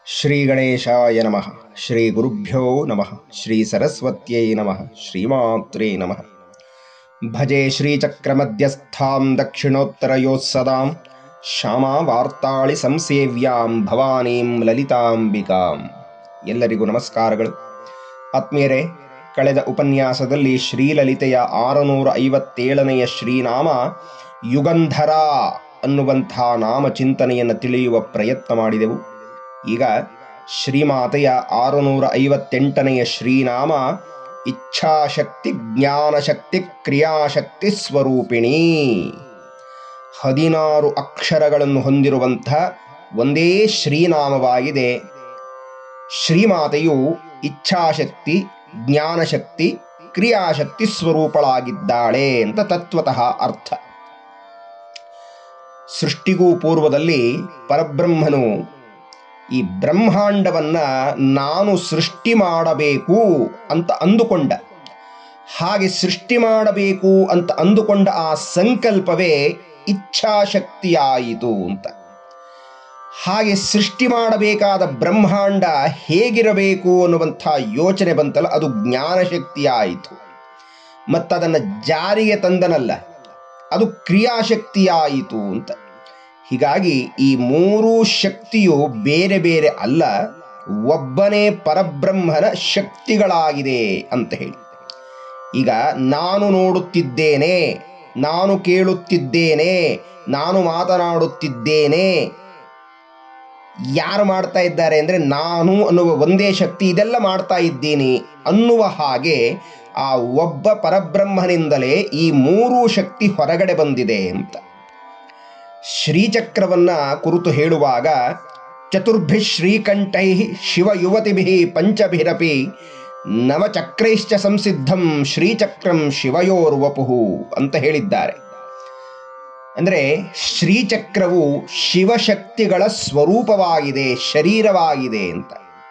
ಶ್ರೀ ಗಣೇಶಾಯ ನಮಃ. ಶ್ರೀ ಗುರುಭ್ಯೋ ನಮಃ. ಶ್ರೀ ಸರಸ್ವತ್ಯೈ ನಮಃ. ಶ್ರೀಮಾತ್ರೇ ನಮಃ. ಭಜೆ ಶ್ರೀಚಕ್ರಮಧ್ಯಸ್ಥಾಂ ದಕ್ಷಿಣೋತ್ತರಯೋಸ್ಸದಾಂ ಶ್ಯಾಮಾ ವಾರ್ತಾಳಿ ಸಂಸೇವ್ಯಾಂ ಭವಾನೀಂ ಲಲಿತಾಂಬಿಕಾಂ. ಎಲ್ಲರಿಗೂ ನಮಸ್ಕಾರಗಳು. ಆತ್ಮೀಯರೇ, ಕಳೆದ ಉಪನ್ಯಾಸದಲ್ಲಿ ಶ್ರೀಲಲಿತೆಯ 657ನೆಯ ಶ್ರೀನಾಮ ಯುಗಂಧರ ಅನ್ನುವಂಥ ನಾಮಚಿಂತನೆಯನ್ನು ತಿಳಿಯುವ ಪ್ರಯತ್ನ ಮಾಡಿದೆವು. ಈಗ ಶ್ರೀಮಾತೆಯ 658ನೆಯ ಶ್ರೀನಾಮ ಇಚ್ಛಾಶಕ್ತಿ, ಜ್ಞಾನಶಕ್ತಿ, ಕ್ರಿಯಾಶಕ್ತಿ ಸ್ವರೂಪಿಣಿ. 16 ಅಕ್ಷರಗಳನ್ನು ಹೊಂದಿರುವಂಥ ಒಂದೇ ಶ್ರೀನಾಮವಾಗಿದೆ. ಶ್ರೀಮಾತೆಯು ಇಚ್ಛಾಶಕ್ತಿ, ಜ್ಞಾನಶಕ್ತಿ, ಕ್ರಿಯಾಶಕ್ತಿ ಸ್ವರೂಪಳಾಗಿದ್ದಾಳೆ ಅಂತ ತತ್ವತಃ ಅರ್ಥ. ಸೃಷ್ಟಿಗೂ ಪೂರ್ವದಲ್ಲಿ ಪರಬ್ರಹ್ಮನು ಈ ಬ್ರಹ್ಮಾಂಡವನ್ನ ನಾನು ಸೃಷ್ಟಿ ಮಾಡಬೇಕು ಅಂತ ಅಂದುಕೊಂಡ. ಹಾಗೆ ಸೃಷ್ಟಿ ಮಾಡಬೇಕು ಅಂತ ಅಂದುಕೊಂಡ ಆ ಸಂಕಲ್ಪವೇ ಇಚ್ಛಾಶಕ್ತಿಯಾಯಿತು ಅಂತ. ಹಾಗೆ ಸೃಷ್ಟಿ ಮಾಡಬೇಕಾದ ಬ್ರಹ್ಮಾಂಡ ಹೇಗಿರಬೇಕು ಅನ್ನುವಂಥ ಯೋಚನೆ ಬಂತಲ್ಲ, ಅದು ಜ್ಞಾನಶಕ್ತಿಯಾಯಿತು. ಮತ್ತದನ್ನು ಜಾರಿಗೆ ತಂದನಲ್ಲ, ಅದು ಕ್ರಿಯಾಶಕ್ತಿಯಾಯಿತು ಅಂತ. ಹೀಗಾಗಿ ಈ ಮೂರೂ ಶಕ್ತಿಯು ಬೇರೆ ಬೇರೆ ಅಲ್ಲ, ಒಬ್ಬನೇ ಪರಬ್ರಹ್ಮನ ಶಕ್ತಿಗಳಾಗಿದೆ ಅಂತ ಹೇಳಿ. ಈಗ ನಾನು ನೋಡುತ್ತಿದ್ದೇನೆ, ನಾನು ಕೇಳುತ್ತಿದ್ದೇನೆ, ನಾನು ಮಾತನಾಡುತ್ತಿದ್ದೇನೆ, ಯಾರು ಮಾಡ್ತಾ ಇದ್ದಾರೆ ಅಂದರೆ ನಾನು ಅನ್ನುವ ಒಂದೇ ಶಕ್ತಿ ಇದೆಲ್ಲ ಮಾಡ್ತಾ ಇದ್ದೀನಿ ಅನ್ನುವ ಹಾಗೆ ಆ ಒಬ್ಬ ಪರಬ್ರಹ್ಮನಿಂದಲೇ ಈ ಮೂರೂ ಶಕ್ತಿ ಹೊರಗಡೆ ಬಂದಿದೆ ಅಂತ. ಶ್ರೀಚಕ್ರವನ್ನ ಕುರಿತು ಹೇಳುವಾಗ ಚತುರ್ಭಿ ಶ್ರೀಕಂಠೈ ಶಿವಯುವತಿಭಿ ಪಂಚಭಿರಪಿ ನವಚಕ್ರೈಶ್ಚ ಸಂಸಿದ್ಧಂ ಶ್ರೀಚಕ್ರಂ ಶಿವಯೋರ್ವಪುಹು ಅಂತ ಹೇಳಿದ್ದಾರೆ. ಅಂದರೆ ಶ್ರೀಚಕ್ರವು ಶಿವಶಕ್ತಿಗಳ ಸ್ವರೂಪವಾಗಿದೆ, ಶರೀರವಾಗಿದೆ ಅಂತ.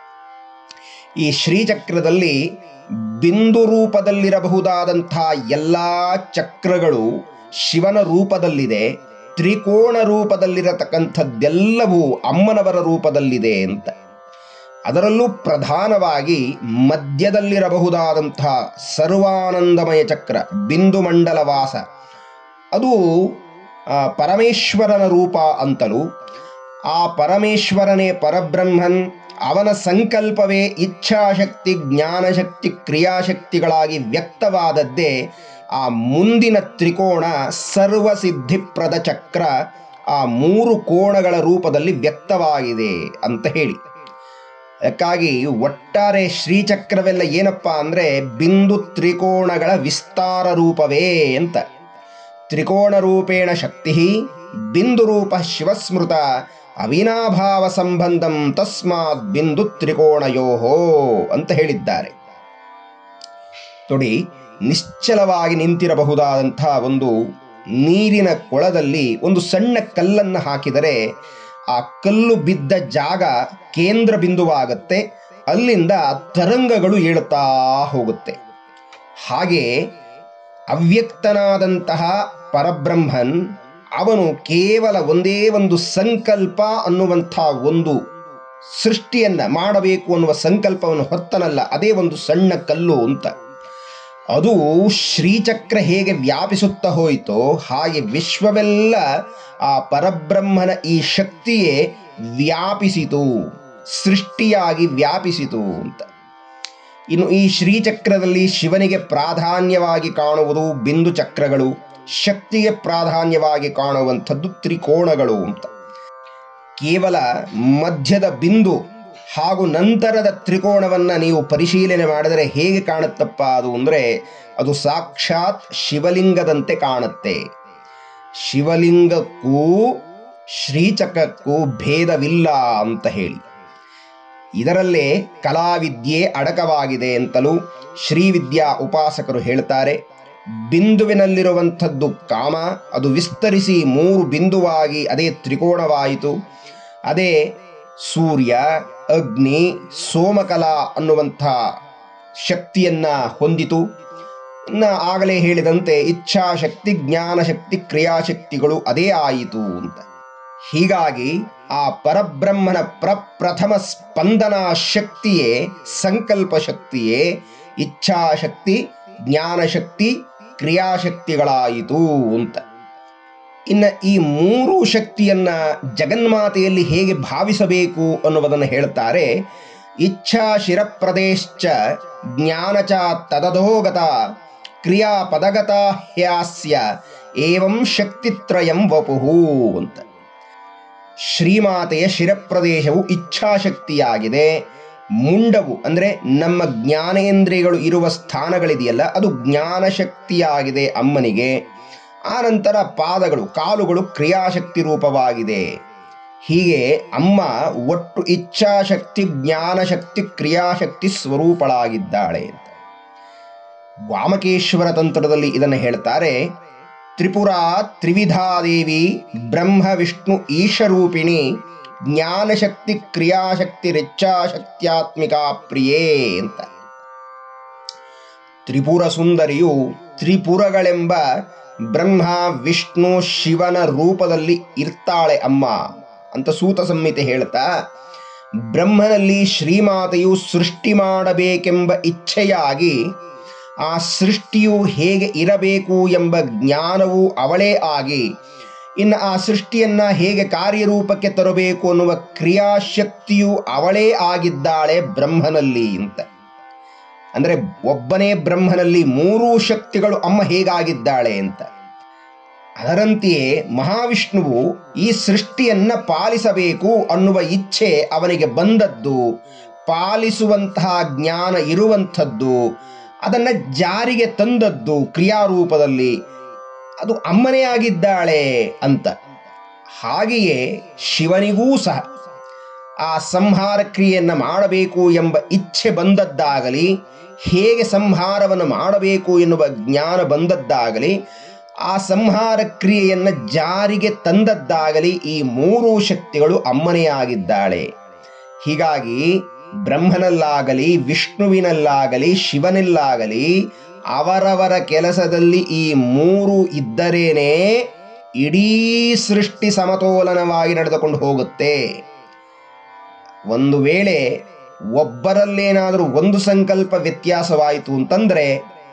ಈ ಶ್ರೀಚಕ್ರದಲ್ಲಿ ಬಿಂದು ರೂಪದಲ್ಲಿರಬಹುದಾದಂಥ ಎಲ್ಲ ಚಕ್ರಗಳು ಶಿವನ ರೂಪದಲ್ಲಿದೆ. ತ್ರಿಕೋಣ ರೂಪದಲ್ಲಿರತಕ್ಕಂಥದ್ದೆಲ್ಲವೂ ಅಮ್ಮನವರ ರೂಪದಲ್ಲಿದೆ ಅಂತ. ಅದರಲ್ಲೂ ಪ್ರಧಾನವಾಗಿ ಮಧ್ಯದಲ್ಲಿರಬಹುದಾದಂಥ ಸರ್ವಾನಂದಮಯ ಚಕ್ರ ಬಿಂದು ಮಂಡಲ ವಾಸ, ಅದು ಪರಮೇಶ್ವರನ ರೂಪ ಅಂತಲೂ, ಆ ಪರಮೇಶ್ವರನೇ ಪರಬ್ರಹ್ಮನ್, ಅವನ ಸಂಕಲ್ಪವೇ ಇಚ್ಛಾಶಕ್ತಿ, ಜ್ಞಾನಶಕ್ತಿ, ಕ್ರಿಯಾಶಕ್ತಿಗಳಾಗಿ ವ್ಯಕ್ತವಾದದ್ದೇ ಆ ಮುಂದಿನ ತ್ರಿಕೋಣ ಸರ್ವಸಿದ್ಧಿಪ್ರದ ಚಕ್ರ ಆ ಮೂರು ಕೋಣಗಳ ರೂಪದಲ್ಲಿ ವ್ಯಕ್ತವಾಗಿದೆ ಅಂತ ಹೇಳಿ. ಅದಕ್ಕಾಗಿ ಒಟ್ಟಾರೆ ಶ್ರೀಚಕ್ರವೆಲ್ಲ ಏನಪ್ಪ ಅಂದರೆ ಬಿಂದು ತ್ರಿಕೋಣಗಳ ವಿಸ್ತಾರ ರೂಪವೇ ಅಂತ. ತ್ರಿಕೋಣ ರೂಪೇಣ ಶಕ್ತಿ ಬಿಂದು ರೂಪ ಶಿವಸ್ಮೃತ ಅವಿನಾಭಾವ ಸಂಬಂಧಂ ತಸ್ಮಾತ್ ಬಿಂದು ತ್ರಿಕೋಣಯೋಹೋ ಅಂತ ಹೇಳಿದ್ದಾರೆ. ನೋಡಿ, ನಿಶ್ಚಲವಾಗಿ ನಿಂತಿರಬಹುದಾದಂಥ ಒಂದು ನೀರಿನ ಕೊಳದಲ್ಲಿ ಒಂದು ಸಣ್ಣ ಕಲ್ಲನ್ನು ಹಾಕಿದರೆ ಆ ಕಲ್ಲು ಬಿದ್ದ ಜಾಗ ಕೇಂದ್ರ ಬಿಂದುವಾಗತ್ತೆ, ಅಲ್ಲಿಂದ ತರಂಗಗಳು ಏಳುತ್ತಾ ಹೋಗುತ್ತೆ. ಹಾಗೆ ಅವ್ಯಕ್ತನಾದಂತಹ ಪರಬ್ರಹ್ಮನ್ ಅವನು ಕೇವಲ ಒಂದೇ ಒಂದು ಸಂಕಲ್ಪ ಅನ್ನುವಂಥ ಒಂದು ಸೃಷ್ಟಿಯನ್ನ ಮಾಡಬೇಕು ಅನ್ನುವ ಸಂಕಲ್ಪವನ್ನು ಹೊತ್ತನಲ್ಲ, ಅದೇ ಒಂದು ಸಣ್ಣ ಕಲ್ಲು ಅಂತ. ಅದು ಶ್ರೀಚಕ್ರ ಹೇಗೆ ವ್ಯಾಪಿಸುತ್ತಾ ಹೋಯಿತೋ ಹಾಗೆ ವಿಶ್ವವೆಲ್ಲ ಆ ಪರಬ್ರಹ್ಮನ ಈ ಶಕ್ತಿಯೇ ವ್ಯಾಪಿಸಿತು, ಸೃಷ್ಟಿಯಾಗಿ ವ್ಯಾಪಿಸಿತು ಅಂತ. ಇನ್ನು ಈ ಶ್ರೀಚಕ್ರದಲ್ಲಿ ಶಿವನಿಗೆ ಪ್ರಾಧಾನ್ಯವಾಗಿ ಕಾಣುವುದು ಬಿಂದು ಚಕ್ರಗಳು, ಶಕ್ತಿಗೆ ಪ್ರಾಧಾನ್ಯವಾಗಿ ಕಾಣುವಂಥದ್ದು ತ್ರಿಕೋಣಗಳು ಅಂತ. ಕೇವಲ ಮಧ್ಯದ ಬಿಂದು ಹಾಗೂ ನಂತರದ ತ್ರಿಕೋಣವನ್ನು ನೀವು ಪರಿಶೀಲನೆ ಮಾಡಿದರೆ ಹೇಗೆ ಕಾಣುತ್ತಪ್ಪ ಅದು ಅಂದರೆ, ಅದು ಸಾಕ್ಷಾತ್ ಶಿವಲಿಂಗದಂತೆ ಕಾಣುತ್ತೆ. ಶಿವಲಿಂಗಕ್ಕೂ ಶ್ರೀಚಕ್ರಕ್ಕೂ ಭೇದವಿಲ್ಲ ಅಂತ ಹೇಳಿ. ಇದರಲ್ಲೇ ಕಲಾವಿದ್ಯೆ ಅಡಕವಾಗಿದೆ ಅಂತಲೂ ಶ್ರೀವಿದ್ಯಾ ಉಪಾಸಕರು ಹೇಳ್ತಾರೆ. ಬಿಂದುವಿನಲ್ಲಿರುವಂಥದ್ದು ಕಾಮ, ಅದು ವಿಸ್ತರಿಸಿ 3 ಬಿಂದುವಾಗಿ ಅದೇ ತ್ರಿಕೋಣವಾಯಿತು. ಅದೇ ಸೂರ್ಯ, ಅಗ್ನಿ, ಸೋಮಕಲ ಅನ್ನುವಂಥ ಶಕ್ತಿಯನ್ನ ಹೊಂದಿತು. ಆಗಲೇ ಹೇಳಿದಂತೆ ಇಚ್ಛಾಶಕ್ತಿ, ಜ್ಞಾನಶಕ್ತಿ, ಕ್ರಿಯಾಶಕ್ತಿಗಳು ಅದೇ ಆಯಿತು ಅಂತ. ಹೀಗಾಗಿ ಆ ಪರಬ್ರಹ್ಮನ ಪ್ರಪ್ರಥಮ ಸ್ಪಂದನಾ ಶಕ್ತಿಯೇ ಸಂಕಲ್ಪ ಶಕ್ತಿಯೇ ಇಚ್ಛಾಶಕ್ತಿ, ಜ್ಞಾನಶಕ್ತಿ, ಕ್ರಿಯಾಶಕ್ತಿಗಳಾಯಿತು ಅಂತ. ಇನ್ನು ಈ ಮೂರು ಶಕ್ತಿಯನ್ನ ಜಗನ್ಮಾತೆಯಲ್ಲಿ ಹೇಗೆ ಭಾವಿಸಬೇಕು ಅನ್ನುವುದನ್ನು ಹೇಳ್ತಾರೆ. ಇಚ್ಛಾ ಶಿರಪ್ರದೇಶ್ಚ ಜ್ಞಾನಚ ತದಧೋಗತ ಕ್ರಿಯಾ ಪದಗತ ಹ್ಯಾಸ್ಯ ಏವಂ ಶಕ್ತಿತ್ರಯಂ ವಪುಹು ಅಂತ. ಶ್ರೀಮಾತೆಯ ಶಿರಪ್ರದೇಶವು ಇಚ್ಛಾಶಕ್ತಿಯಾಗಿದೆ. ಮುಂಡವು ಅಂದರೆ ನಮ್ಮ ಜ್ಞಾನೇಂದ್ರಿಯಗಳು ಇರುವ ಸ್ಥಾನಗಳಿದೆಯಲ್ಲ, ಅದು ಜ್ಞಾನಶಕ್ತಿಯಾಗಿದೆ ಅಮ್ಮನಿಗೆ. ಆನಂತರ ಪಾದಗಳು, ಕಾಲುಗಳು ಕ್ರಿಯಾಶಕ್ತಿ ರೂಪವಾಗಿದೆ. ಹೀಗೆ ಅಮ್ಮ ಒಟ್ಟು ಇಚ್ಛಾಶಕ್ತಿ, ಜ್ಞಾನಶಕ್ತಿ, ಕ್ರಿಯಾಶಕ್ತಿ ಸ್ವರೂಪಳಾಗಿದ್ದಾಳೆ ಅಂತ. ವಾಮಕೇಶ್ವರ ತಂತ್ರದಲ್ಲಿ ಇದನ್ನು ಹೇಳ್ತಾರೆ. ತ್ರಿಪುರ ತ್ರಿವಿಧಾದೇವಿ ಬ್ರಹ್ಮ ವಿಷ್ಣು ಈಶರೂಪಿಣಿ ಜ್ಞಾನಶಕ್ತಿ ಕ್ರಿಯಾಶಕ್ತಿ ರಿಚ್ಛಾಶಕ್ತ್ಯಾತ್ಮಿಕಾ ಪ್ರಿಯೇ ಅಂತ. ತ್ರಿಪುರ ಸುಂದರಿಯು ತ್ರಿಪುರಗಳೆಂಬ ಬ್ರಹ್ಮ ವಿಷ್ಣು ಶಿವನ ರೂಪದಲ್ಲಿ ಇರ್ತಾಳೆ ಅಮ್ಮ ಅಂತ ಸೂತ ಸಂಹಿತೆ ಹೇಳ್ತಾ, ಬ್ರಹ್ಮನಲ್ಲಿ ಶ್ರೀಮಾತೆಯು ಸೃಷ್ಟಿ ಮಾಡಬೇಕೆಂಬ ಇಚ್ಛೆಯಾಗಿ ಆ ಸೃಷ್ಟಿಯು ಹೇಗೆ ಇರಬೇಕು ಎಂಬ ಜ್ಞಾನವು ಅವಳೇ ಆಗಿ, ಇನ್ನು ಆ ಸೃಷ್ಟಿಯನ್ನ ಹೇಗೆ ಕಾರ್ಯರೂಪಕ್ಕೆ ತರಬೇಕು ಅನ್ನುವ ಕ್ರಿಯಾಶಕ್ತಿಯು ಅವಳೇ ಆಗಿದ್ದಾಳೆ ಬ್ರಹ್ಮನಲ್ಲಿ ಅಂತ. ಅಂದರೆ ಒಬ್ಬನೇ ಬ್ರಹ್ಮನಲ್ಲಿ ಮೂರೂ ಶಕ್ತಿಗಳು ಅಮ್ಮ ಹೇಗಾಗಿದ್ದಾಳೆ ಅಂತ. ಅದರಂತೆಯೇ ಮಹಾವಿಷ್ಣುವು ಈ ಸೃಷ್ಟಿಯನ್ನ ಪಾಲಿಸಬೇಕು ಅನ್ನುವ ಇಚ್ಛೆ ಅವನಿಗೆ ಬಂದದ್ದು, ಪಾಲಿಸುವಂತಹ ಜ್ಞಾನ ಇರುವಂಥದ್ದು, ಅದನ್ನು ಜಾರಿಗೆ ತಂದದ್ದು ಕ್ರಿಯಾರೂಪದಲ್ಲಿ ಅದು ಅಮ್ಮನೇ ಆಗಿದ್ದಾಳೆ ಅಂತ. ಹಾಗೆಯೇ ಶಿವನಿಗೂ ಸಹ ಆ ಸಂಹಾರ ಕ್ರಿಯೆಯನ್ನು ಮಾಡಬೇಕು ಎಂಬ ಇಚ್ಛೆ ಬಂದದ್ದಾಗಲಿ, ಹೇಗೆ ಸಂಹಾರವನ್ನು ಮಾಡಬೇಕು ಎನ್ನುವ ಜ್ಞಾನ ಬಂದದ್ದಾಗಲಿ, ಆ ಸಂಹಾರ ಕ್ರಿಯೆಯನ್ನು ಜಾರಿಗೆ ತಂದದ್ದಾಗಲಿ ಈ ಮೂರೂ ಶಕ್ತಿಗಳು ಅಮ್ಮನೇ ಆಗಿದ್ದಾಳೆ. ಹೀಗಾಗಿ ಬ್ರಹ್ಮನಲ್ಲಾಗಲಿ, ವಿಷ್ಣುವಿನಲ್ಲಾಗಲಿ, ಶಿವನಲ್ಲಾಗಲಿ ಅವರವರ ಕೆಲಸದಲ್ಲಿ ಈ ಮೂರು ಇದ್ದರೇನೆ ಇಡೀ ಸೃಷ್ಟಿ ಸಮತೋಲನವಾಗಿ ನಡೆದುಕೊಂಡು ಹೋಗುತ್ತೆ. ಒಂದು ವೇಳೆ ಒಬ್ಬರಲ್ಲೇನಾದರೂ ಒಂದು ಸಂಕಲ್ಪ ವ್ಯತ್ಯಾಸವಾಯಿತು ಅಂತಂದ್ರೆ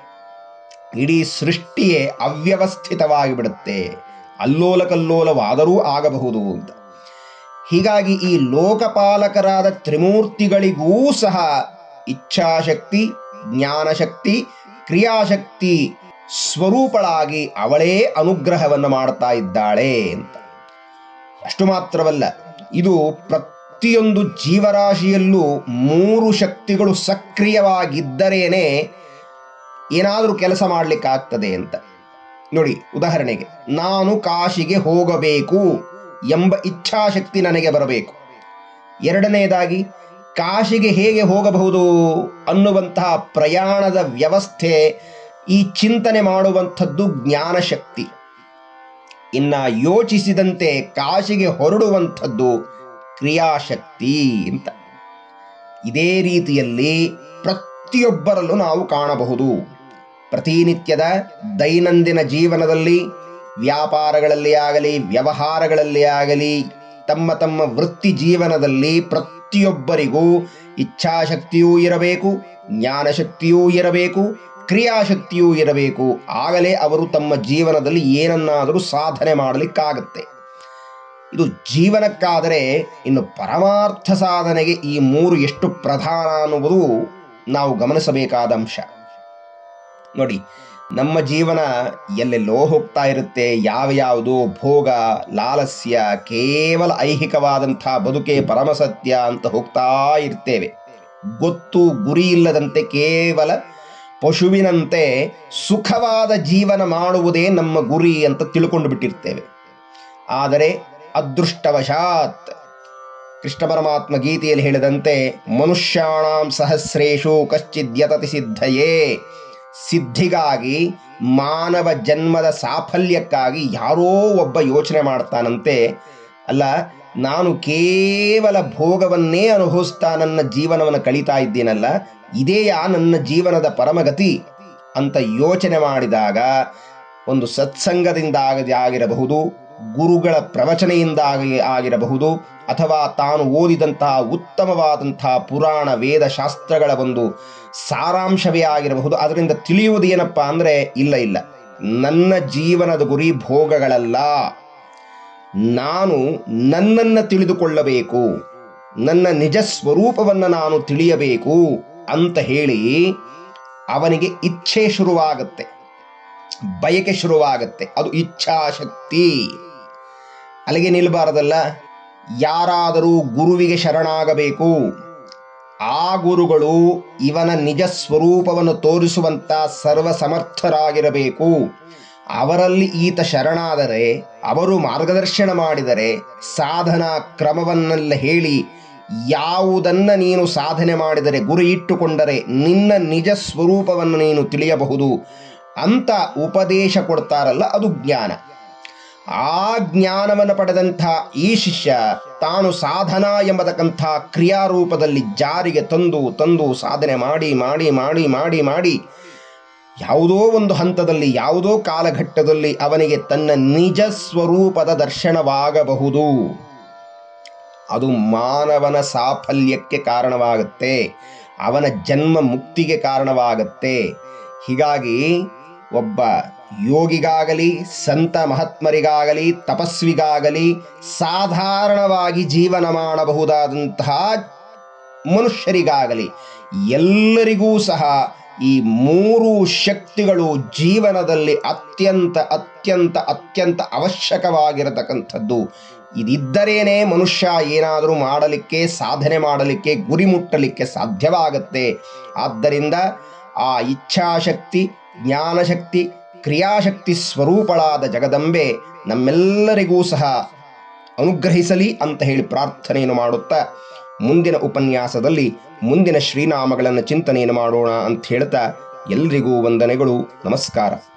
ಇಡೀ ಸೃಷ್ಟಿಯೇ ಅವ್ಯವಸ್ಥಿತವಾಗಿ ಬಿಡುತ್ತೆ, ಅಲ್ಲೋಲ ಕಲ್ಲೋಲವಾದರೂ ಆಗಬಹುದು ಅಂತ. ಹೀಗಾಗಿ ಈ ಲೋಕಪಾಲಕರಾದ ತ್ರಿಮೂರ್ತಿಗಳಿಗೂ ಸಹ ಇಚ್ಛಾಶಕ್ತಿ, ಜ್ಞಾನಶಕ್ತಿ, ಕ್ರಿಯಾಶಕ್ತಿ ಸ್ವರೂಪಳಾಗಿ ಅವಳೇ ಅನುಗ್ರಹವನ್ನು ಮಾಡ್ತಾ ಇದ್ದಾಳೆ ಅಂತ. ಅಷ್ಟು ಮಾತ್ರವಲ್ಲ, ಇದು ಪ್ರತಿಯೊಂದು ಜೀವರಾಶಿಯಲ್ಲೂ ಮೂರು ಶಕ್ತಿಗಳು ಸಕ್ರಿಯವಾಗಿದ್ದರೇನೆ ಏನಾದರೂ ಕೆಲಸ ಮಾಡಲಿಕ್ಕಾಗ್ತದೆ ಅಂತ. ನೋಡಿ, ಉದಾಹರಣೆಗೆ ನಾನು ಕಾಶಿಗೆ ಹೋಗಬೇಕು ಎಂಬ ಇಚ್ಛಾಶಕ್ತಿ ನನಗೆ ಬರಬೇಕು. ಎರಡನೆಯದಾಗಿ ಕಾಶಿಗೆ ಹೇಗೆ ಹೋಗಬಹುದು ಅನ್ನುವಂತಹ ಪ್ರಯಾಣದ ವ್ಯವಸ್ಥೆ, ಈ ಚಿಂತನೆ ಮಾಡುವಂಥದ್ದು ಜ್ಞಾನಶಕ್ತಿ. ಇನ್ನು ಯೋಚಿಸಿದಂತೆ ಕಾಶಿಗೆ ಹೊರಡುವಂಥದ್ದು ಕ್ರಿಯಾಶಕ್ತಿ ಅಂತ. ಇದೇ ರೀತಿಯಲ್ಲಿ ಪ್ರತಿಯೊಬ್ಬರಲ್ಲೂ ನಾವು ಕಾಣಬಹುದು. ಪ್ರತಿನಿತ್ಯದ ದೈನಂದಿನ ಜೀವನದಲ್ಲಿ, ವ್ಯಾಪಾರಗಳಲ್ಲಿ ಆಗಲಿ, ವ್ಯವಹಾರಗಳಲ್ಲಿ ಆಗಲಿ, ತಮ್ಮ ತಮ್ಮ ವೃತ್ತಿ ಜೀವನದಲ್ಲಿ ಪ್ರತಿಯೊಬ್ಬರಿಗೂ ಇಚ್ಛಾಶಕ್ತಿಯೂ ಇರಬೇಕು, ಜ್ಞಾನಶಕ್ತಿಯೂ ಇರಬೇಕು, ಕ್ರಿಯಾಶಕ್ತಿಯೂ ಇರಬೇಕು. ಆಗಲೇ ಅವರು ತಮ್ಮ ಜೀವನದಲ್ಲಿ ಏನನ್ನಾದರೂ ಸಾಧನೆ ಮಾಡಲಿಕ್ಕಾಗತ್ತೆ. ಇದು ಜೀವನಕ್ಕಾದರೆ ಇನ್ನು ಪರಮಾರ್ಥ ಸಾಧನೆಗೆ ಈ ಮೂರು ಎಷ್ಟು ಪ್ರಧಾನ ಅನ್ನುವುದು ನಾವು ಗಮನಿಸಬೇಕಾದ ಅಂಶ. ನೋಡಿ, ನಮ್ಮ ಜೀವನ ಎಲ್ಲೆಲ್ಲೋ ಹೋಗ್ತಾ ಇರುತ್ತೆ. ಯಾವ್ಯಾವುದೋ ಭೋಗ, ಲಾಲಸ್ಯ, ಕೇವಲ ಐಹಿಕವಾದಂಥ ಬದುಕೆ ಪರಮಸತ್ಯ ಅಂತ ಹೋಗ್ತಾ ಇರ್ತೇವೆ. ಗೊತ್ತು ಗುರಿ ಇಲ್ಲದಂತೆ ಕೇವಲ ಪಶುವಿನಂತೆ ಸುಖವಾದ ಜೀವನ ಮಾಡುವುದೇ ನಮ್ಮ ಗುರಿ ಅಂತ ತಿಳ್ಕೊಂಡು ಬಿಟ್ಟಿರ್ತೇವೆ. ಆದರೆ ಅದೃಷ್ಟವಶಾತ್ ಕೃಷ್ಣ ಪರಮಾತ್ಮ ಗೀತೆಯಲ್ಲಿ ಹೇಳಿದಂತೆ ಮನುಷ್ಯಾಣಾಂ ಸಹಸ್ರೇಷು ಕಶ್ಚಿದ್ಯತತಿ ಸಿದ್ಧಯೇ, ಸಿದ್ಧಿಗಾಗಿ, ಮಾನವ ಜನ್ಮದ ಸಾಫಲ್ಯಕ್ಕಾಗಿ ಯಾರೋ ಒಬ್ಬ ಯೋಚನೆ ಮಾಡ್ತಾನಂತೆ, ಅಲ್ಲ ನಾನು ಕೇವಲ ಭೋಗವನ್ನೇ ಅನುಭವಿಸ್ತಾ ನನ್ನ ಜೀವನವನ್ನು ಕಳೀತಾ ಇದ್ದೀನಲ್ಲ, ಇದೇಯಾ ನನ್ನ ಜೀವನದ ಪರಮಗತಿ ಅಂತ ಯೋಚನೆ ಮಾಡಿದಾಗ ಒಂದು ಸತ್ಸಂಗದಿಂದ ಆಗಿರಬಹುದು, ಗುರುಗಳ ಪ್ರವಚನೆಯಿಂದ ಆಗಿರಬಹುದು, ಅಥವಾ ತಾನು ಓದಿದಂತಹ ಉತ್ತಮವಾದಂತಹ ಪುರಾಣ ವೇದ ಶಾಸ್ತ್ರಗಳ ಒಂದು ಸಾರಾಂಶವೇ ಆಗಿರಬಹುದು. ಅದರಿಂದ ತಿಳಿಯುವುದು ಏನಪ್ಪ ಅಂದರೆ, ಇಲ್ಲ, ನನ್ನ ಜೀವನದ ಗುರಿ ಭೋಗಗಳಲ್ಲ, ನಾನು ನನ್ನನ್ನು ತಿಳಿದುಕೊಳ್ಳಬೇಕು, ನನ್ನ ನಿಜ ಸ್ವರೂಪವನ್ನು ನಾನು ತಿಳಿಯಬೇಕು ಅಂತ ಹೇಳಿ ಅವನಿಗೆ ಇಚ್ಛೆ ಶುರುವಾಗುತ್ತೆ, ಬಯಕೆ ಶುರುವಾಗುತ್ತೆ. ಅದು ಇಚ್ಛಾಶಕ್ತಿ. ಅಲ್ಲಿಗೆ ನಿಲ್ಲಬಾರದಲ್ಲ. ಯಾರಾದರೂ ಗುರುವಿಗೆ ಶರಣಾಗಬೇಕು, ಆ ಗುರುಗಳು ಇವನ ನಿಜ ಸ್ವರೂಪವನ್ನು ತೋರಿಸುವಂಥ ಸರ್ವಸಮರ್ಥರಾಗಿರಬೇಕು. ಅವರಲ್ಲಿ ಈತ ಶರಣಾದರೆ, ಅವರು ಮಾರ್ಗದರ್ಶನ ಮಾಡಿದರೆ, ಸಾಧನಾ ಕ್ರಮವನ್ನೆಲ್ಲ ಹೇಳಿ ಯಾವುದನ್ನು ನೀನು ಸಾಧನೆ ಮಾಡಿದರೆ, ಗುರಿ ಇಟ್ಟುಕೊಂಡರೆ ನಿನ್ನ ನಿಜ ಸ್ವರೂಪವನ್ನು ನೀನು ತಿಳಿಯಬಹುದು ಅಂತ ಉಪದೇಶ ಕೊಡ್ತಾರಲ್ಲ, ಅದು ಜ್ಞಾನ. ಆ ಜ್ಞಾನವನ್ನು ಪಡೆದಂಥ ಈ ಶಿಷ್ಯ ತಾನು ಸಾಧನಾ ಎಂಬತಕ್ಕಂಥ ಕ್ರಿಯಾರೂಪದಲ್ಲಿ ಜಾರಿಗೆ ತಂದು ಸಾಧನೆ ಮಾಡಿ ಯಾವುದೋ ಒಂದು ಹಂತದಲ್ಲಿ, ಯಾವುದೋ ಕಾಲಘಟ್ಟದಲ್ಲಿ ಅವನಿಗೆ ತನ್ನ ನಿಜ ಸ್ವರೂಪದ ದರ್ಶನವಾಗಬಹುದು. ಅದು ಮಾನವನ ಸಾಫಲ್ಯಕ್ಕೆ ಕಾರಣವಾಗುತ್ತೆ, ಅವನ ಜನ್ಮ ಮುಕ್ತಿಗೆ ಕಾರಣವಾಗುತ್ತೆ. ಹೀಗಾಗಿ ಒಬ್ಬ ಯೋಗಿಗಾಗಲಿ, ಸಂತ ಮಹಾತ್ಮರಿಗಾಗಲಿ, ತಪಸ್ವಿಗಾಗಲಿ, ಸಾಧಾರಣವಾಗಿ ಜೀವನ ಮಾಡಬಹುದಾದಂತಹ ಮನುಷ್ಯರಿಗಾಗಲಿ ಎಲ್ಲರಿಗೂ ಸಹ ಈ ಮೂರು ಶಕ್ತಿಗಳು ಜೀವನದಲ್ಲಿ ಅತ್ಯಂತ ಅತ್ಯಂತ ಅತ್ಯಂತ ಅವಶ್ಯಕವಾಗಿರತಕ್ಕಂಥದ್ದು. ಇದಿದ್ದರೇನೆ ಮನುಷ್ಯ ಏನಾದರೂ ಮಾಡಲಿಕ್ಕೆ, ಸಾಧನೆ ಮಾಡಲಿಕ್ಕೆ, ಗುರಿ ಮುಟ್ಟಲಿಕ್ಕೆ ಸಾಧ್ಯವಾಗುತ್ತೆ. ಆದ್ದರಿಂದ ಆ ಇಚ್ಛಾಶಕ್ತಿ, ಜ್ಞಾನಶಕ್ತಿ, ಕ್ರಿಯಾಶಕ್ತಿ ಸ್ವರೂಪಳಾದ ಜಗದಂಬೆ ನಮ್ಮೆಲ್ಲರಿಗೂ ಸಹ ಅನುಗ್ರಹಿಸಲಿ ಅಂತ ಹೇಳಿ ಪ್ರಾರ್ಥನೆಯನ್ನು ಮಾಡುತ್ತಾ, ಮುಂದಿನ ಉಪನ್ಯಾಸದಲ್ಲಿ ಮುಂದಿನ ಶ್ರೀನಾಮಗಳನ್ನು ಚಿಂತನೆಯನ್ನು ಮಾಡೋಣ ಅಂತ ಹೇಳ್ತಾ, ಎಲ್ರಿಗೂ ವಂದನೆಗಳು, ನಮಸ್ಕಾರ.